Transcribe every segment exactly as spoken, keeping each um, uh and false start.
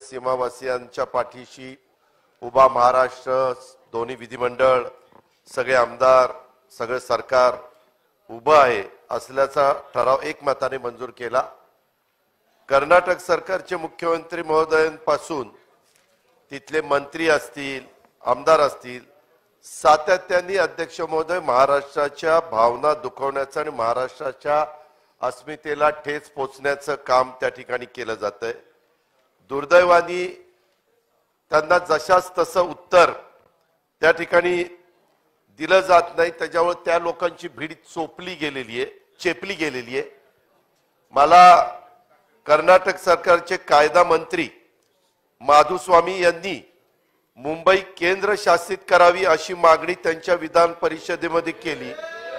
सीमावासियांच्या पाठीशी उभा महाराष्ट्र, दोन्ही विधिमंडळ, सगळे आमदार, सगळे सरकार उभं आहे असल्याचा ठराव एकमताने मंजूर केला। कर्नाटक सरकारचे मुख्यमंत्री महोदयांपासून तिथले मंत्री असतील, आमदार असतील, सातत्याने अध्यक्ष महोदय महाराष्ट्राच्या भावना दुखवण्याचं आणि महाराष्ट्राच्या अस्मितेला ठेच पोचण्याचं काम त्या ठिकाणी केलं जातंय। दुर्दैवाने त्यांना जशास तसं उत्तर त्या ठिकाणी दिलं जात नाही, त्याच्यामुळे त्या लोकांची भीड चोपली गेलेली आहे, चेपली गेलेली आहे। मला कर्नाटक सरकारचे कायदा मंत्री माधुस्वामी यांनी मुंबई केंद्र शासित करावी अशी मागणी त्यांच्या विधान परिषदेमध्ये केली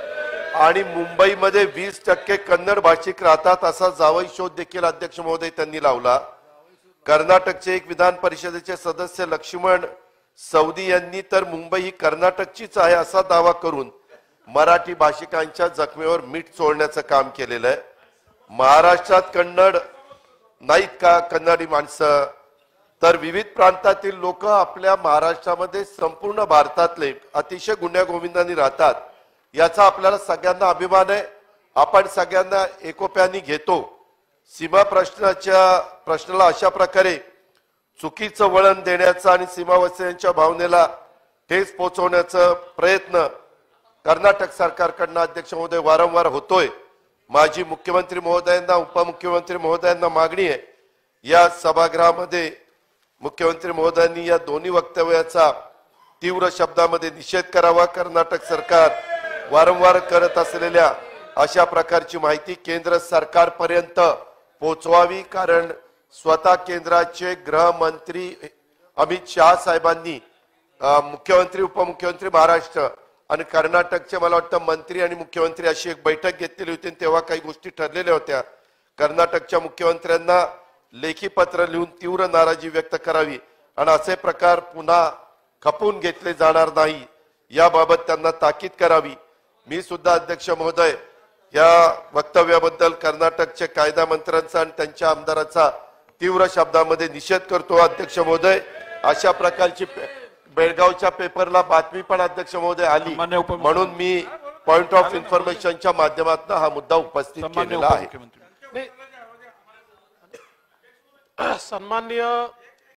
आणि मुंबईमध्ये वीस टक्के कन्नड भाषिक राहतात असा जावई शोध देखील अध्यक्ष महोदय त्यांनी लावला। कर्नाटकचे एक विधान परिषदेचे सदस्य लक्ष्मण सौदी यांनी तर मुंबई ही कर्नाटकचीच आहे असा दावा करून मराठी भाषिकांच्या जखमेवर मीठ चोळण्याचं काम केलेलं आहे। महाराष्ट्रात कन्नड नाहीत का कन्नडी माणसं, तर विविध प्रांतातील लोक आपल्या महाराष्ट्रामध्ये संपूर्ण भारतातले अतिशय गुण्यागोविंदाने राहतात, याचा आपल्याला सगळ्यांना अभिमान आहे। आपण सगळ्यांना एकोप्याने घेतो। सीमा प्रश्नाच्या प्रश्नाला अशा प्रकारे चुकीचं वळण देण्याचा आणि सीमावासियांच्या भावनेला ठेच पोहोचवण्याचा प्रयत्न कर्नाटक सरकारकडून अध्यक्ष महोदय वारंवार होतोय। माजी मुख्यमंत्री महोदयांना, उपमुख्यमंत्री महोदयांना मागणी आहे या सभागृहामध्ये मुख्यमंत्री महोदयांनी या दोन्ही वक्तव्याचा तीव्र शब्दामध्ये निषेध करावा। कर्नाटक सरकार वारंवार करत असलेल्या अशा प्रकारची माहिती केंद्र सरकारपर्यंत पोहोचवावी, कारण स्वतः केंद्राचे गृहमंत्री अमित शाह साहेबांनी मुख्यमंत्री, उपमुख्यमंत्री महाराष्ट्र आणि कर्नाटकचे मला वाटतं मंत्री आणि मुख्यमंत्री अशी एक बैठक घेतलेली होती, तेव्हा काही गोष्टी ठरलेल्या होत्या। कर्नाटकच्या मुख्यमंत्र्यांना लेखी पत्र लिहून तीव्र नाराजी व्यक्त करावी आणि असे प्रकार पुन्हा खपून घेतले जाणार नाही याबाबत त्यांना ताकीद करावी। मी सुद्धा अध्यक्ष महोदय या वक्तव्याबद्दल कर्नाटकचे कायदा मंत्र्यांचा आणि त्यांच्या आमदाराचा तीव्र शब्दामध्ये निषेध करतो। अध्यक्ष महोदय, अशा प्रकारची बेळगावच्या पेपरला बातमी पण अध्यक्ष महोदय आली, म्हणून मी पॉइंट ऑफ इन्फॉर्मेशनच्या माध्यमातून हा मुद्दा उपस्थित केलेला आहे। सन्माननीय